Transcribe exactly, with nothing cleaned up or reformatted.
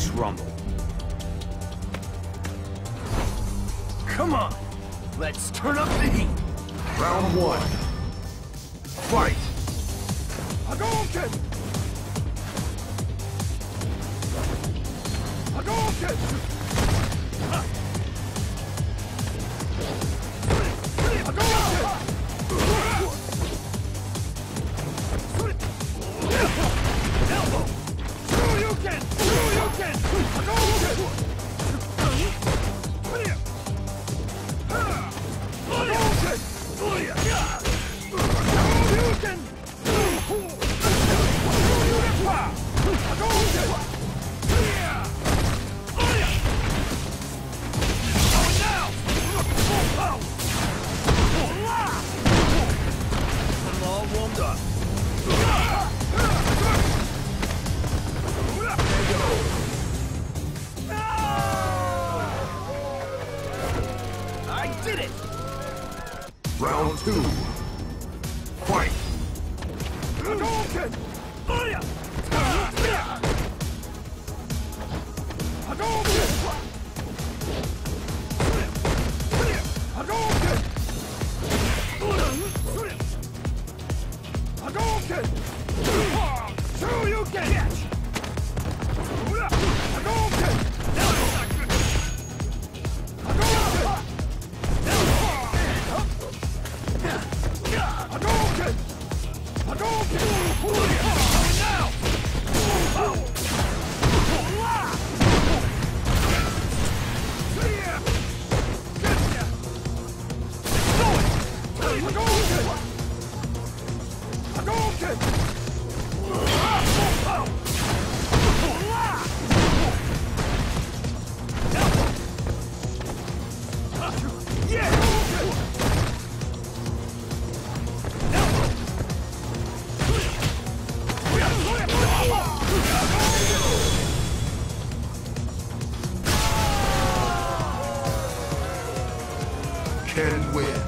Let's rumble. Come on! Let's turn up the heat! Round one. Fight! Hadouken! Hadouken! Elbow! Shoryuken! Shoryuken! Hadouken! Hadouken! Shoryuken! I'm all warmed up. I did it! Round two. Fight! Hadouken! Hadouken! Hadouken! Hadouken! Shoryuken! Hadouken! Hadouken! Hadouken! Now! Hadouken! Ken wins.